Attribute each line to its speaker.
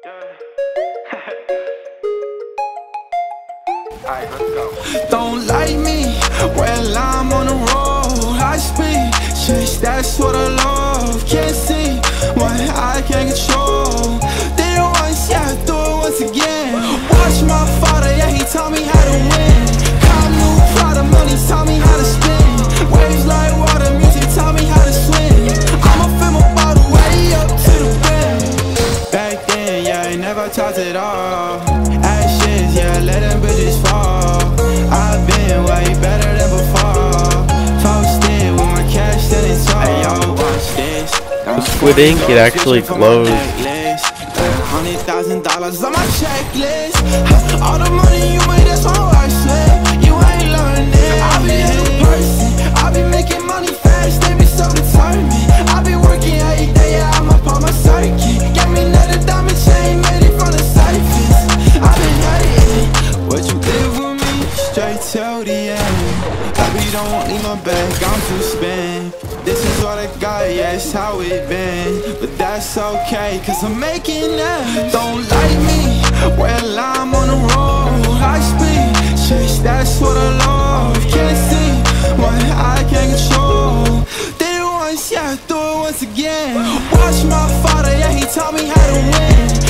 Speaker 1: Alright, let's go.
Speaker 2: Don't like me, well I'm on the road, high speed, chase, that's what I love. Can't see what I can't control. Did it once, yeah, do it once again. Watch my father, yeah, he taught me how to win. Cop new Prada, money taught me how to spin. Waves like water, music taught me how to swim. I'ma fill my bottle way up to the brim. Back then, yeah, I never talked at all. Actions, yeah, let them bitches fall. I've been way better than before. Posted with my cash that it's all. Hey, yo, watch this.
Speaker 3: Squid ink, it actually glows.
Speaker 2: $100,000 on my checklist. All the money you made, that's all I said. You ain't learning. I be a new person. I be making money fast. They be so determined. I be working every day. Yeah, I'm up on my circuit. Get me another diamond chain, made it from the surface. I been hating. What you did with me, straight till the end. Baby, don't need my bag, I'm too spent. This is what I got, yeah, it's how it been. But that's okay, cause I'm making it. Don't like me, well I'm on the road, high speed, chase, that's what I love. Can't see what I can't control. Did it once, yeah, do it once again. Watch my father, yeah, he taught me how to win.